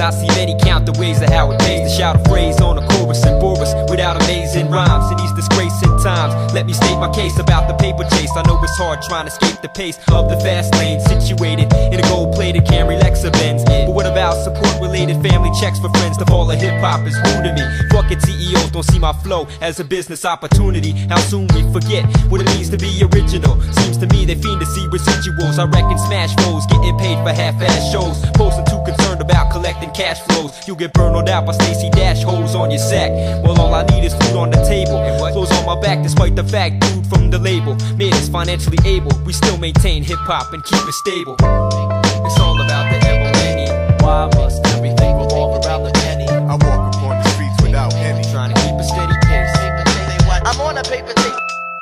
I see many count the ways of how it pays to shout a phrase on a chorus and bore us without amazing rhymes. In these disgracing times, let me state my case about the paper chase. I know it's hard trying to escape the pace of the fast lane, situated in a gold-plated Camry Lexa Benz. But what about support-related family checks for friends? The fall of hip-hop is new to me. Fuck it, CEOs don't see my flow as a business opportunity. How soon we forget what it means to be original. Seems to me they fiend to see residuals. I reckon smash flows, getting paid for half-ass shows. Posting too concerned about collecting cash flows. You get burned out by Stacey Dash holes on your sack. Well, all I need is food on the table, clothes on my back, despite the fact dude from the label made us financially able. We still maintain hip-hop and keep it stable. It's all about the M-O-N-E. Why must everything revolve around the penny? I walk upon the streets without any, trying to keep a steady pace. I'm on a paper tape.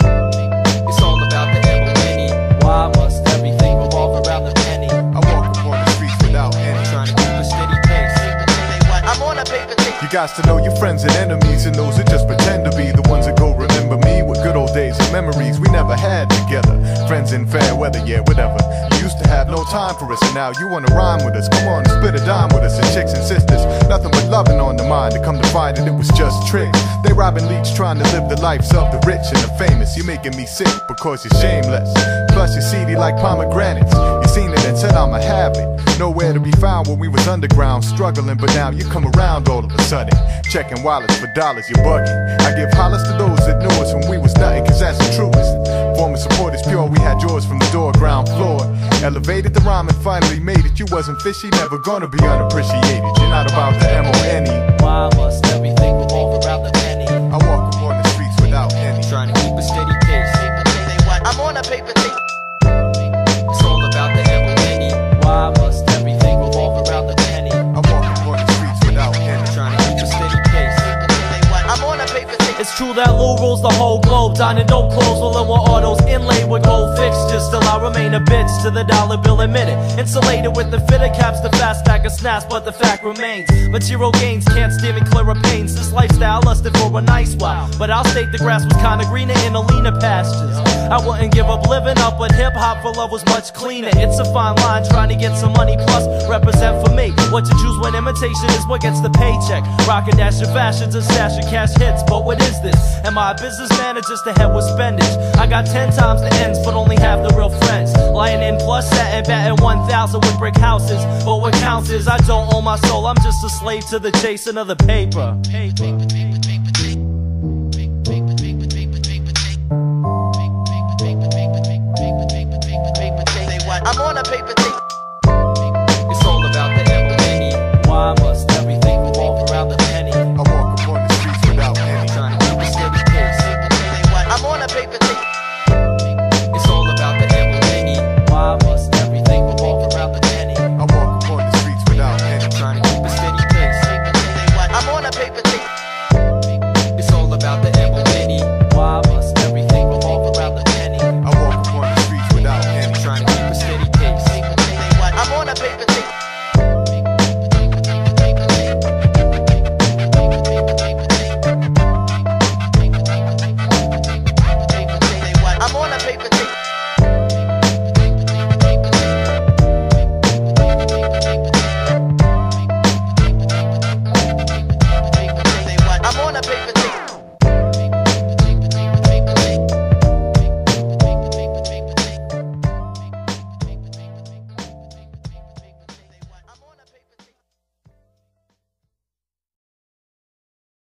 It's all about the M-O-N-E. Why must everything revolve around the penny? I walk upon the streets without any, trying to keep a steady pace. I'm on a paper tape. You got to know your friends and enemies, and those that just pretend to be the ones that go remember me with good old days and memories we never had together. Friends in fair weather, yeah, whatever. You used to have no time for us, and now you wanna rhyme with us. Come on and spit a dime with us, and chicks and sisters, nothing but loving on the mind. To come to find it, it was just tricks. They robbing leech, trying to live the lives of the rich and the famous. You're making me sick because you're shameless. Plus you're seedy like pomegranates. You seen it and said I'ma have it. Nowhere to be found when we was underground struggling, but now you come around all of a sudden, checking wallets for dollars, you're bugging. I give hollers to those that knew us when we was nothing, cause that's the truest. Former support is pure, we had yours from the door, ground floor. Elevated the rhyme and finally made it. You wasn't fishy, never gonna be unappreciated. You're not about the M-O-N-E. Why must everything revolve around the penny? I walk upon the streets without any, trying to keep a steady pace. I'm on a paper tape. It's all about the M-O-N-E. Why must everything revolve around the penny? I walk upon the streets without any, Trying to keep a steady pace. I'm on a paper tape. It's true that Lou rules the whole globe. Dining don't close, well in autos inlaid with gold fixtures. Still I remain a bitch to the dollar bill, admit it. Insulated with the fitter caps, the fast stack of snaps, but the fact remains material gains can't steer me clear of pains. This lifestyle lusted for a nice while, but I'll state the grass was kinda greener in the leaner pastures. I wouldn't give up living up, but hip-hop for love was much cleaner. It's a fine line trying to get some money plus represent for me. What you choose when imitation is what gets the paycheck. Rockin' dash your fashions and stash your cash hits, but what is this? Am I a businessman or just a head with spendage? I got 10 times the ends, but only half the real friends. Lying in plus satin, batting 1,000 with brick houses. But what counts is I don't own my soul, I'm just a slave to the chasing of the paper.